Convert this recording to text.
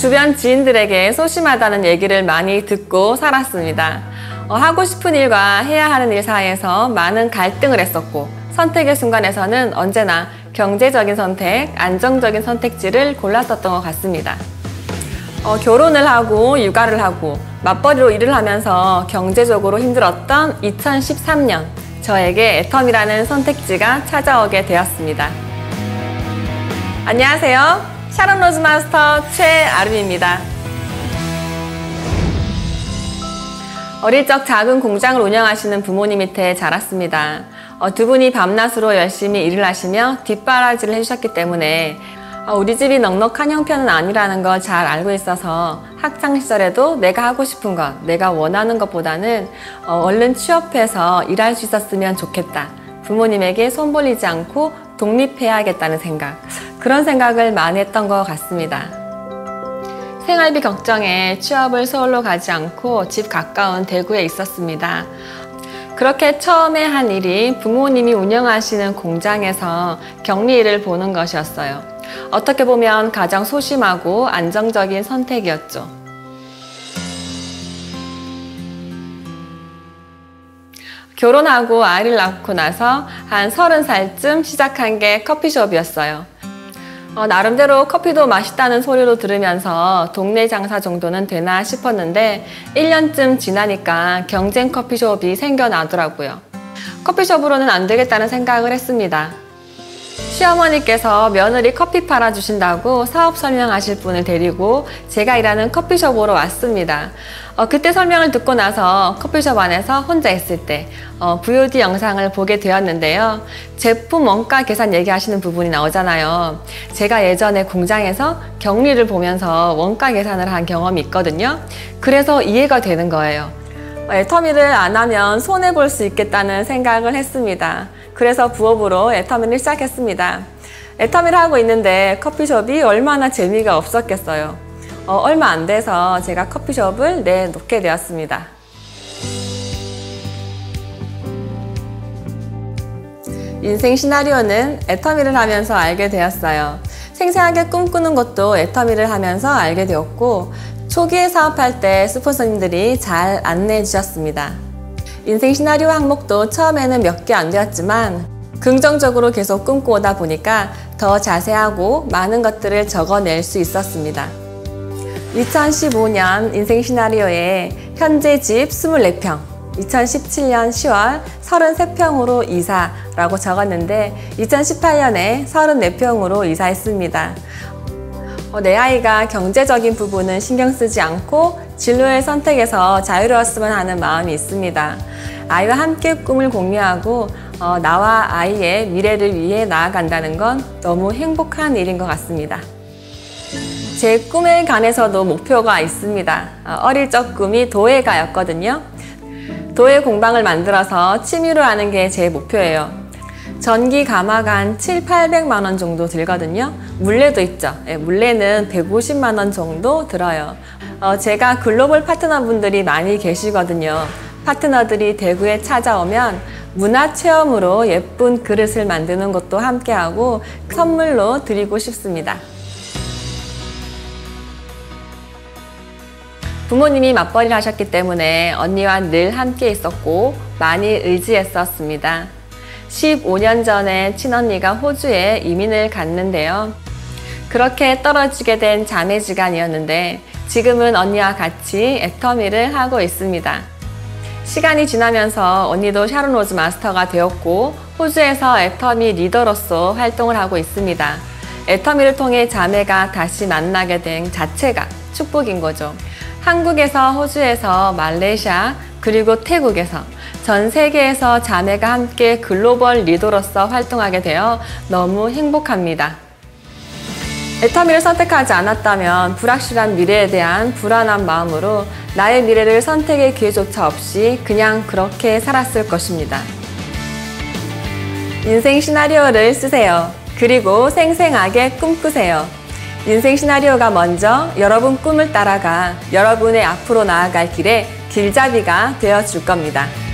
주변 지인들에게 소심하다는 얘기를 많이 듣고 살았습니다. 하고 싶은 일과 해야 하는 일 사이에서 많은 갈등을 했었고, 선택의 순간에서는 언제나 경제적인 선택, 안정적인 선택지를 골랐었던 것 같습니다. 결혼을 하고 육아를 하고 맞벌이로 일을 하면서 경제적으로 힘들었던 2013년, 저에게 애텀이라는 선택지가 찾아오게 되었습니다. 안녕하세요. 샤론 로즈 마스터 최아름입니다. 어릴 적 작은 공장을 운영하시는 부모님 밑에 자랐습니다. 두 분이 밤낮으로 열심히 일을 하시며 뒷바라지를 해주셨기 때문에 우리 집이 넉넉한 형편은 아니라는 걸 잘 알고 있어서 학창시절에도 내가 하고 싶은 것, 내가 원하는 것보다는 얼른 취업해서 일할 수 있었으면 좋겠다. 부모님에게 손 벌리지 않고 독립해야겠다는 생각, 그런 생각을 많이 했던 것 같습니다. 생활비 걱정에 취업을 서울로 가지 않고 집 가까운 대구에 있었습니다. 그렇게 처음에 한 일이 부모님이 운영하시는 공장에서 격리 일을 보는 것이었어요. 어떻게 보면 가장 소심하고 안정적인 선택이었죠. 결혼하고 아이를 낳고 나서 한 30살쯤 시작한 게 커피숍이었어요. 나름대로 커피도 맛있다는 소리로 들으면서 동네 장사 정도는 되나 싶었는데 1년쯤 지나니까 경쟁 커피숍이 생겨나더라고요. 커피숍으로는 안 되겠다는 생각을 했습니다. 시어머니께서 며느리 커피 팔아주신다고 사업 설명하실 분을 데리고 제가 일하는 커피숍으로 왔습니다. 그때 설명을 듣고 나서 커피숍 안에서 혼자 있을 때 VOD 영상을 보게 되었는데요. 제품 원가 계산 얘기하시는 부분이 나오잖아요. 제가 예전에 공장에서 격리를 보면서 원가 계산을 한 경험이 있거든요. 그래서 이해가 되는 거예요. 애터미를 안 하면 손해볼 수 있겠다는 생각을 했습니다. 그래서 부업으로 애터미를 시작했습니다. 애터미를 하고 있는데 커피숍이 얼마나 재미가 없었겠어요. 얼마 안 돼서 제가 커피숍을 내놓게 되었습니다. 인생 시나리오는 애터미를 하면서 알게 되었어요. 생생하게 꿈꾸는 것도 애터미를 하면서 알게 되었고, 초기에 사업할 때 스폰서님들이 잘 안내해 주셨습니다. 인생 시나리오 항목도 처음에는 몇 개 안 되었지만 긍정적으로 계속 꿈꾸다 보니까 더 자세하고 많은 것들을 적어낼 수 있었습니다. 2015년 인생 시나리오에 현재 집 24평, 2017년 10월 33평으로 이사라고 적었는데 2018년에 34평으로 이사했습니다. 내 아이가 경제적인 부분은 신경 쓰지 않고 진로의 선택에서 자유로웠으면 하는 마음이 있습니다. 아이와 함께 꿈을 공유하고 나와 아이의 미래를 위해 나아간다는 건 너무 행복한 일인 것 같습니다. 제 꿈에 관해서도 목표가 있습니다. 어릴 적 꿈이 도예가였거든요. 도예 공방을 만들어서 취미로 하는 게 제 목표예요. 전기 가마가 한 700~800만 원 정도 들거든요. 물레도 있죠. 물레는 150만 원 정도 들어요. 제가 글로벌 파트너분들이 많이 계시거든요. 파트너들이 대구에 찾아오면 문화체험으로 예쁜 그릇을 만드는 것도 함께하고 선물로 드리고 싶습니다. 부모님이 맞벌이를 하셨기 때문에 언니와 늘 함께 있었고 많이 의지했었습니다. 15년 전에 친언니가 호주에 이민을 갔는데요. 그렇게 떨어지게 된 자매지간이었는데 지금은 언니와 같이 애터미를 하고 있습니다. 시간이 지나면서 언니도 샤론 로즈 마스터가 되었고 호주에서 애터미 리더로서 활동을 하고 있습니다. 애터미를 통해 자매가 다시 만나게 된 자체가 축복인 거죠. 한국에서, 호주에서, 말레이시아, 그리고 태국에서 전 세계에서 자매가 함께 글로벌 리더로서 활동하게 되어 너무 행복합니다. 애터미를 선택하지 않았다면 불확실한 미래에 대한 불안한 마음으로 나의 미래를 선택의 기회조차 없이 그냥 그렇게 살았을 것입니다. 인생 시나리오를 쓰세요. 그리고 생생하게 꿈꾸세요. 인생 시나리오가 먼저 여러분 꿈을 따라가 여러분의 앞으로 나아갈 길에 길잡이가 되어줄 겁니다.